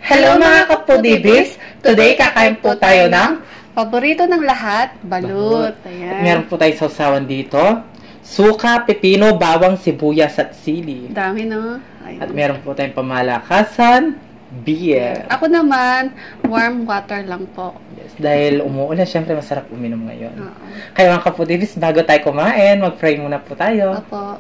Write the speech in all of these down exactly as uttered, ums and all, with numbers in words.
Hello mga kapudibis! Today kakain po tayo ng paborito ng lahat, balut. Ayan. At meron po tayo sausawan dito. Suka, pepino, bawang, sibuyas at sili. Dami no? Ayan. At meron po tayong pamalakasan, beer. Ako naman, warm water lang po. Yes, dahil umuulan, syempre masarap uminom ngayon. Oo. Kaya mga kapudibis, bago tayo kumain, mag-fry muna po tayo. Opo.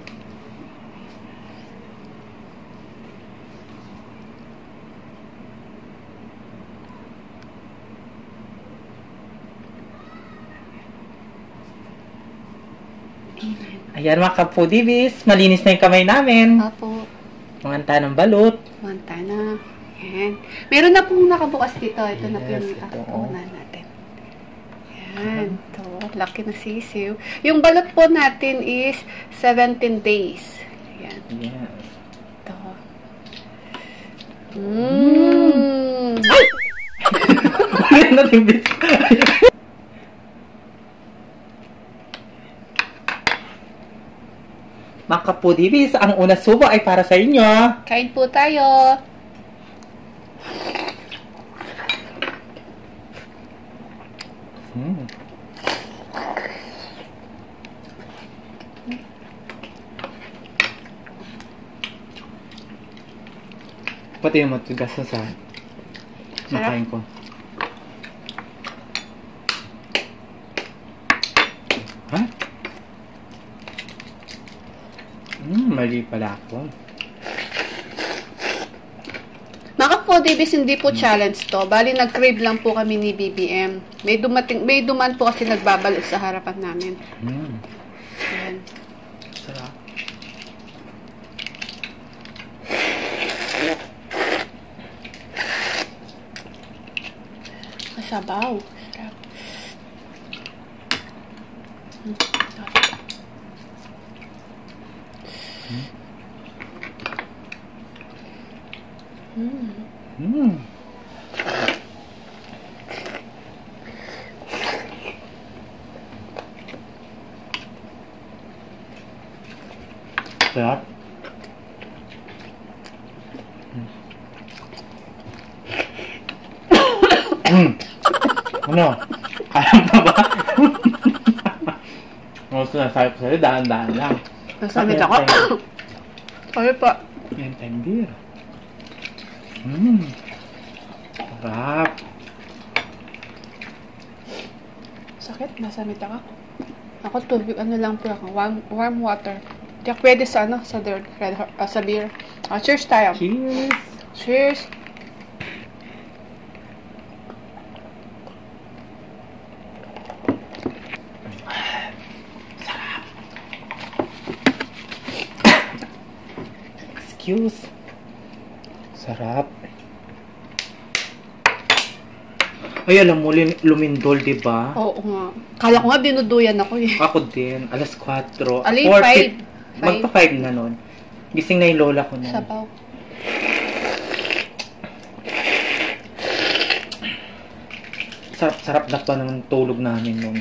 Ayan mga kapudibis, malinis na yung kamay namin. Opo. Manganta ng balut. Manta na. Ayan. Meron na pong nakabukas dito. Ito na po Yes, yung ito. nakapunan natin. Ayan. Ito. Laki na sisiw. Yung balot po natin is seventeen days. Ayan. Yes. Ito. Mmm. Ayan natin, bitch. Mga kapudibis, ang una subo ay para sa inyo. Kain po tayo. Hmm. Pati yung matigas na sa makain ko. Ha? Hmm, mali pala ako. Mga kapodibis, hindi po challenge to. Bali, nag-crave lang po kami ni B B M. May dumating, may duman po kasi nagbabalik sa harapan namin. Hmm. Ayan. Sarap. Kasabaw. Sarap. Hmm. Hmm. Hmm. Sarap. Hmm. Ano? Kaya mo ba? Ano sinasabi ko sa'yo? Daan-daan lang. Nasamit ako. Sorry po. Yan tayong beer. Mmm. Sarap. Sakit, nasamit ako. Ako tubig, ano lang po ako, warm, warm water. Hindi ako pwede sa ano, sa, red, red, uh, sa beer. Uh, cheers tayo. Cheers. Cheers. Excuse. Sarap. Ay, alam mo, lumindol, diba? Oo nga. Kala ko nga dinuduyan ako eh. Ako din. Alas kwatro. Ali, five. Magpa five na nun. Gising na yung lola ko nun. Sabaw. Sarap-sarap na pa ng tulog namin nun.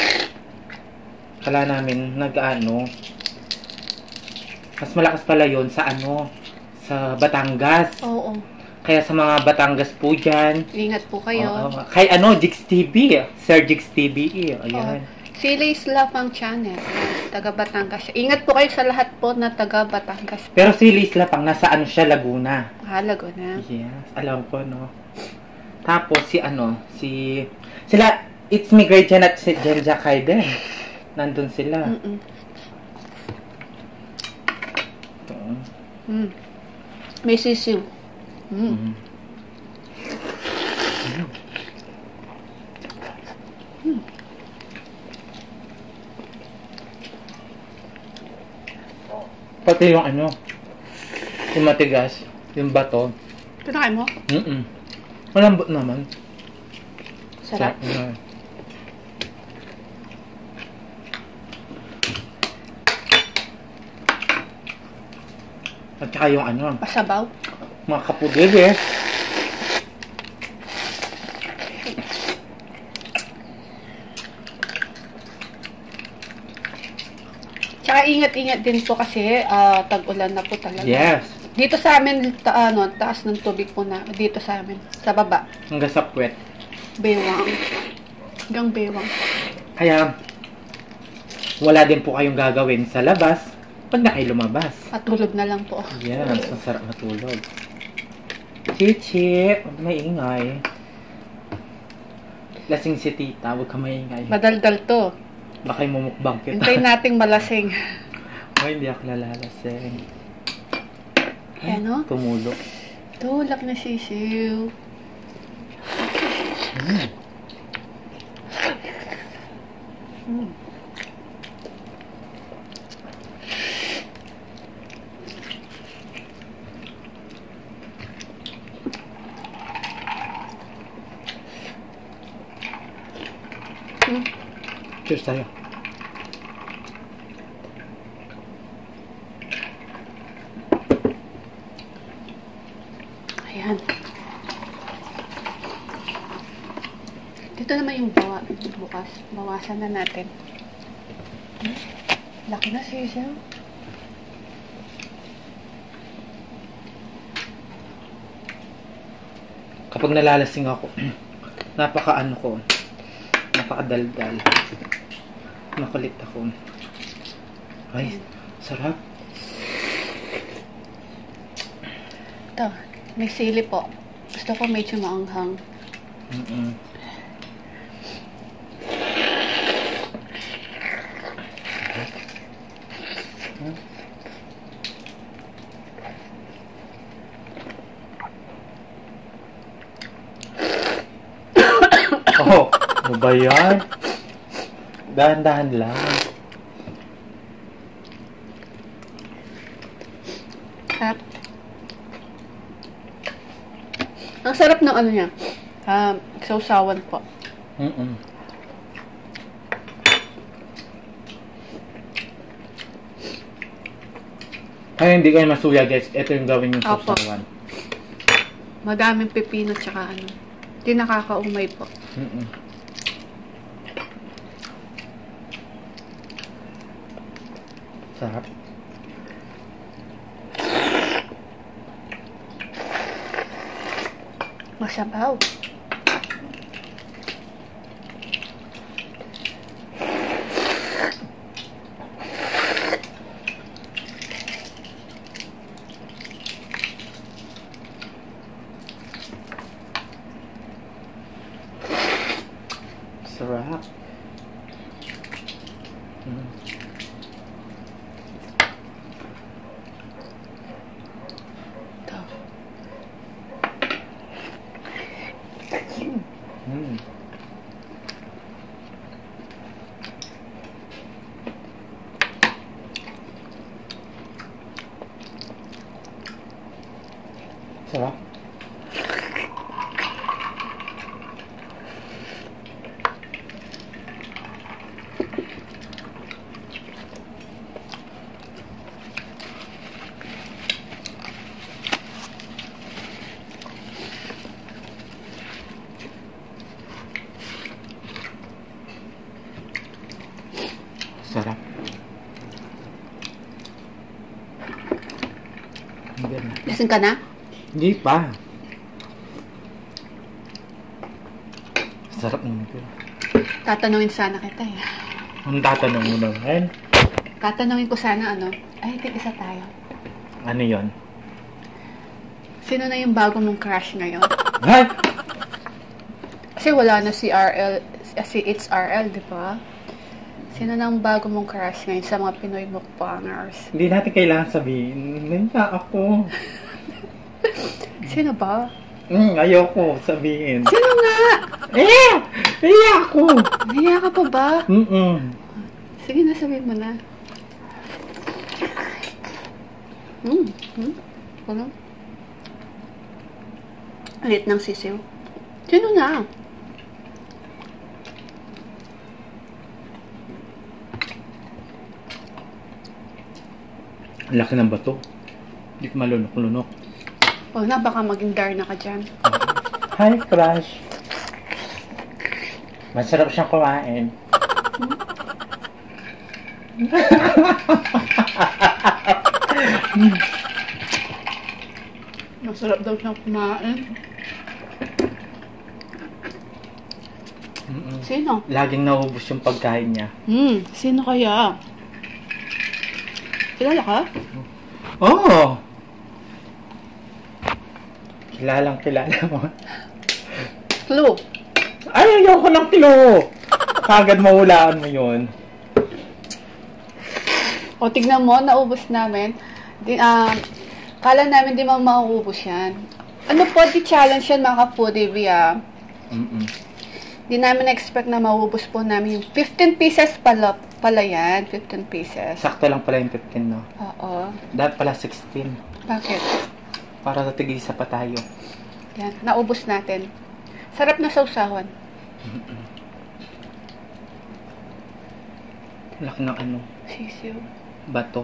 Kala namin, nag-ano, mas malakas pala yon sa ano, sa Batangas. Oo. Kaya sa mga Batangas po dyan. Ingat po kayo. Uh, kay ano, Jigs T V. Sir Jigs T V. Ayan. Oh, si Lace Love ang channel. Taga Batangas. Ingat po kayo sa lahat po na taga Batangas. Pero si Lace Love ang nasa ano siya, Laguna. Ah, Laguna. Yes, alam ko, no. Tapos si ano, si... Sila, It's Me Great Jen at si Jenja Kai din. Nandun sila. Mm-mm. Uh, Mm. May sisiw. Mm. mm. Mm. Pati yung ano, yung matigas, yung bato. Pinakain mo? Mm-mm. Malambot naman. Sarap. Sarap na. At saka yung ano, Pasabaw. mga kapudibis. Tsaka ingat-ingat din po kasi uh, tag-ulan na po talaga. Yes. Dito sa amin, ta ano, taas ng tubig po na. Dito sa amin. Sa baba. Hanggang sa puwet. Baywang. Hanggang baywang. Kaya, wala din po kayong gagawin sa labas pag na kayo lumabas. Patulog na lang po. Yes, ang sarap matulog. Chichi, huwag maingay. Lasing si tita, huwag ka maingay. Madaldal to. Baka yung mumukbang kita. Hintayin nating malasing. Ay, hindi ako lalalasing. Ayan o. Tumulo. Tulak na sisiw. Mm. Mm. Mm. Cheers tayo. Ayan. Dito naman yung bawa, bukas. Bawasan na natin. Laki na sisiw. Kapag nalalasing ako, napaka-ano ko, napaka-daldal. Makulit ako. Ay, sarap. Ito, may sili po. Gusto ko medyo maanghang. Mm-mm. Oh, ano ba yan? Dahan-dahan lang. Sarap. Ang sarap ng ano niya. Um, sausawan po. Mm-mm. Ay, hindi kayo masuya, guys. Ito yung gawin yung Opo. sausawan. Madaming pipino tsaka ano. Hindi nakakaumay po. Mm-mm. Sarap. Masabaw. Sarap. Mm. Ito. Mm. Sarap. Sarap. Hindi na. Lasing ka na? Hindi pa. Sarap naman ito. Tatanungin sana kita eh. Ang tatanong mo naman. Tatanungin ko sana ano. Ay, tig-isa tayo. Ano yon? Sino na yung bago mong crush ngayon? Ha? Kasi wala na si R L, si It's R L, di ba? Sino na ang bago mong crush ngayon sa mga Pinoy mukbangers? Hindi natin kailangan sabihin. Nanda ako. Sino ba? Mm, ayoko sabihin. Sino nga? Eh! Eh ako! Naiya ka pa ba? Mm-mm. Sige na, sabihin mo na. Hmm. Hmm. Ano? Alit ng sisiw. Sino na? Ang laki ng bato. Hindi ko malunok-lunok. Huwag na, baka maging Darna ka dyan. Hi, crush. Masarap siyang kumain. Masarap daw siyang kumain. Mm-mm. Sino? Laging naubos yung pagkain niya. Hmm, sino kaya? Kilala ka? Oh! Kilalang kilala mo. Clue. Ay, ayoko ng clue! Kagad mahulaan mo yun. O, tignan mo, naubos namin. Di, ah, kala namin di mo mauubos yan. Ano po, di challenge yan mga ka-foodie, ah. Mm-mm. Di namin expect na maubos po namin yung fifteen pieces pala, pala yan. fifteen pieces. Sakto lang pala yung fifteen, no? Oo. Dapat pala sixteen. Bakit? Para tigisa pa tayo. Yan, naubos natin. Sarap na sausawan. Mm-mm. Laki ng ano? Sisiw. Bato.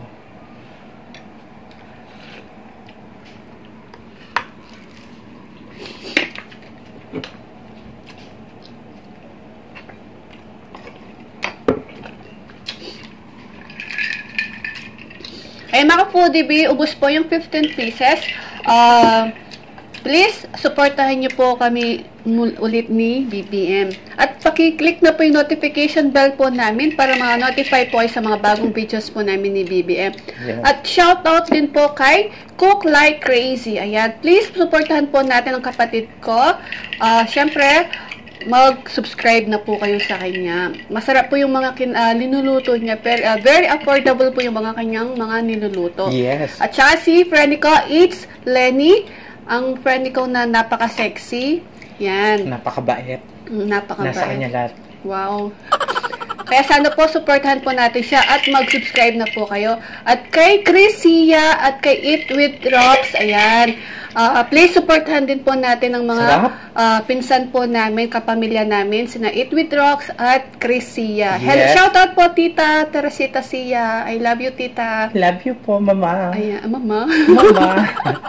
Ay, mga foodie B, ubos po yung fifteen pieces. Uh, please, supportahan niyo po kami ulit ni B B M. At paki-click na po yung notification bell po namin para ma-notify po kayo sa mga bagong videos po namin ni B B M. Yeah. At shoutout din po kay Cook Like Crazy. Ayan, please, supportahan po natin ang kapatid ko. Uh, Siyempre, mag-subscribe na po kayo sa kanya. Masarap po yung mga kin, uh, linuluto niya. Pero, uh, very affordable po yung mga kanyang mga niluluto. Yes. At saka si friend ko, it's Lenny. Ang friend ko na napaka-sexy. Yan. Napakabait. Napakabait. Nasa kanya lahat. Wow. Kaya sana po, supportahan po natin siya at mag-subscribe na po kayo. At kay Chrisia at kay Eat with Rox, ayan. Uh, please supportahan din po natin ang mga uh, pinsan po namin, kapamilya namin, sina Eat with Rox at Chrisia. Yes. Hello, shoutout po, Tita Teresita Sia. I love you, Tita. Love you po, Mama. Ayan, Mama. Mama.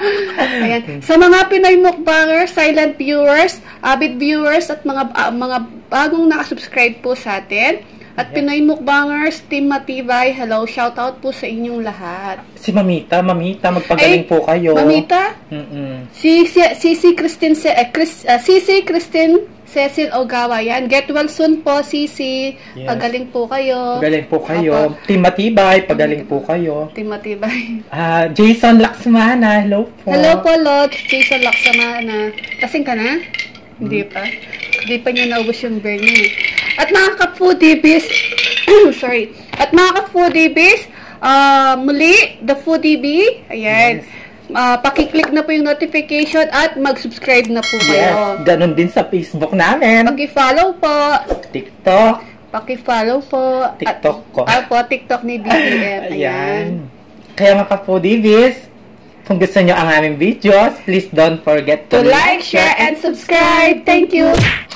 Ayan. Sa mga Pinoy mukbangers, silent viewers, avid viewers, at mga uh, mga bagong nakasubscribe po sa atin, at yeah. Pinoy mukbangers, Team Matibay, hello, shoutout po sa inyong lahat. Si Mamita, Mamita, magpagaling Ay, po kayo. Mamita? Mm-mm. Si si si, si Christine, si, uh, Chris, uh, si, si Christine Cecil Ogawa, yan. Get well soon po, Sisi. Yes. Pagaling po kayo. Pagaling po kayo. Apo. Team Matibay, pagaling po kayo. Team Matibay. Uh, Jason Laksmana, hello po. Hello po, Lot. Jason Laksmana. Kasing ka na? Hmm. Hindi pa. Hindi pa niya naubos yung bear niya. At mga ka-foodie bees, sorry. At mga ka-foodie bees, uh, muli, the foodie bee, ayan. Yes. Uh, pakiclick na po yung notification at mag-subscribe na po kayo. Yes, ganun din sa Facebook namin. Paki-follow po. TikTok. Paki-follow po. TikTok at, ko. Ah po, TikTok ni B B M. Ayan. Ayan. Kaya mga ka-foodie bees, kung gusto nyo ang aming videos, please don't forget to, to like, share, and subscribe. Thank you.